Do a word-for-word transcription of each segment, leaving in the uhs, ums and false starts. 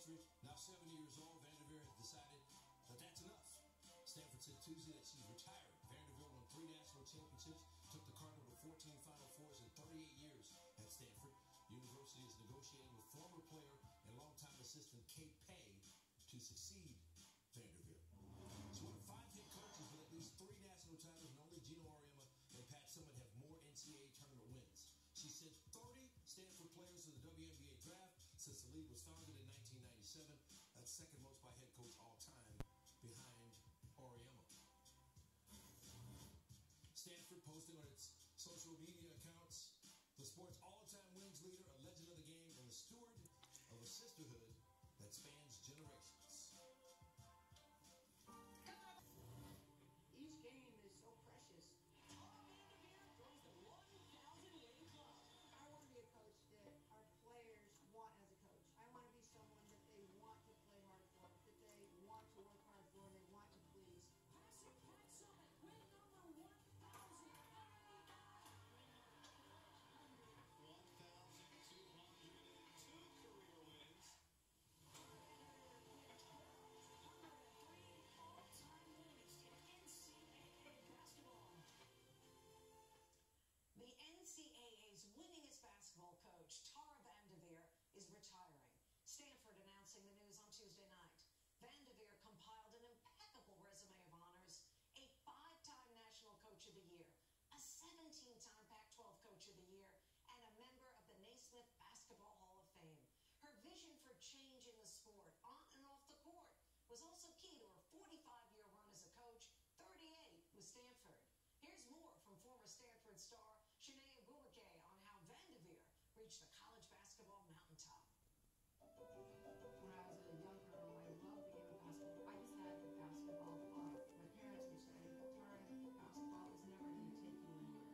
anniversary. Now seventy years old, Vanderveer has decided that that's enough. Stanford said Tuesday that she's retiring. Vanderveer won three national championships, took the Cardinal to fourteen Final Fours in thirty-eight years at Stanford. University is negotiating with former player and longtime assistant Kate Pay to succeed Vanderveer. She's one of five head coaches with at least three national titles, and only Geno Auriemma and Pat Summitt have more N C double A tournament wins. She sent thirty Stanford players to the W N B A draft since the league was founded in nineteen ninety-seven. That's second most by head coach all time, behind Auriemma. Stanford posted on its social media accounts the sport's all-time wins leader, a legend of the game, and the steward of a sisterhood that spans generations. Each game is so precious. Joins the one thousand win club. I want to be a coach that our players want as a coach. I want to be someone that they want to play hard for, that they want to work hard for, and they want to please. Passing Pat Summitt, win number one thousand ninety-nine. one thousand two hundred two career wins. one hundred three all-time wins in N C double A basketball. The N C double A's winningest basketball coach, Tara Vanderveer, is retiring. Stanford announcing the news on Tuesday night. Vanderveer compiled an impeccable resume of honors, a five-time National Coach of the Year, a seventeen-time Pac twelve Coach of the Year, and a member of the Naismith Basketball Hall of Fame. Her vision for change in the sport, on and off the court, was also key to her forty-five-year run as a coach, thirty-eight with Stanford. Here's more from former Stanford star Shanae Ogwumike on how Vanderveer reached the college basketball mountaintop. When I was a young girl, I loved the game of basketball. I just had the basketball bug. My parents would say, Tara, basketball is never going to take you anywhere.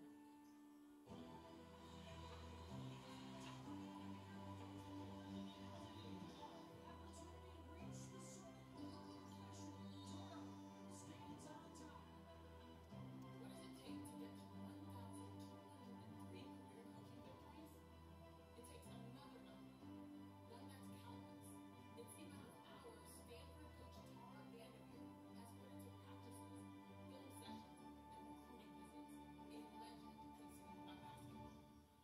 Opportunity to reach the circle of passion. Tara stands on top. What does it take to get to one thousand two hundred three career coaching victories? It takes another number, one that's countless. It's the amount of hours Stanford coach Tara Vanderveer has put into practices, film sessions, and recruiting visits. A legend consumed by basketball.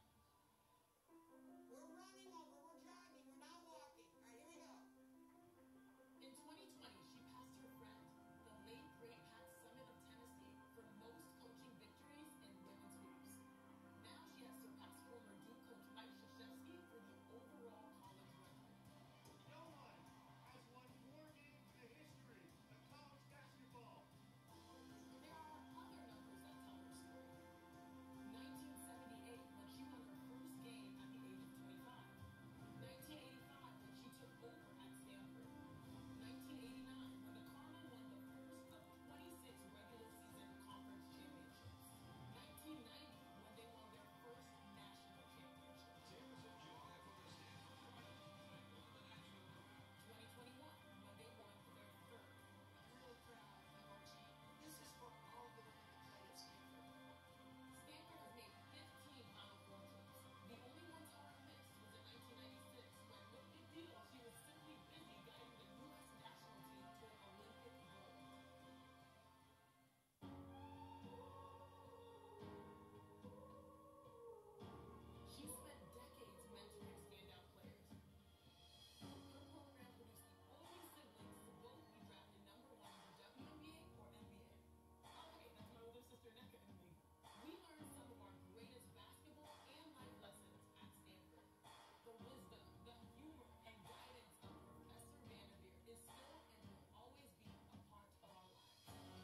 We're running over, we're jogging, we're not walking. All right, here we go. In twenty twenty, she passed her friend, the late great Pat Summitt of Tennessee, for most coaching victories in women's hoops. Now she has surpassed former Duke coach Mike Krzyzewski for the overall college record. No one has won more games in the history of college basketball. There are other numbers that tell her story. nineteen seventy-eight, when she won her first game at the age of twenty-five. nineteen eighty-five, when she took over at Stanford. nineteen eighty-nine, when the Cardinal won the first of twenty-six regular season conference championships. nineteen ninety, when they won their first national championship. twenty twenty-one, when they won their third. I'm really proud of our team. This is for all the women that play at Stanford. Stanford has made fifteen Final Four trips. The only one Tara missed was in nineteen ninety-six, when, no big deal, she was simply busy guiding the U S national team to an Olympic gold. She spent decades mentoring standout players. Her program produced the only siblings to both be drafted number one in the W N B A or N B A. Oh, hey, that's my older sister Nneka and me. We learned some of our greatest basketball and life lessons at Stanford. The wisdom, the humor, and guidance of Professor Vanderveer is still and will always be a part of our lives.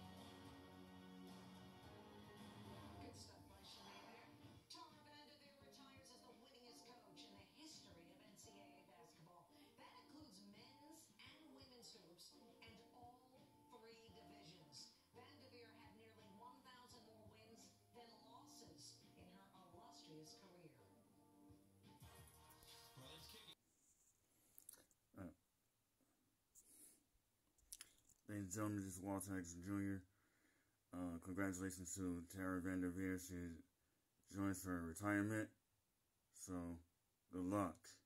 Good stuff by Shanae there. Tara Vanderveer retires as the winningest coach in the history of N C double A basketball. That includes men's and women's hoops and all three divisions. Vanderveer had nearly one thousand more wins than losses in her illustrious career. Well, let's kick it. Uh, ladies and gentlemen, this is Walter X Junior Uh, congratulations to Tara Vanderveer. She joins for retirement. So, good luck.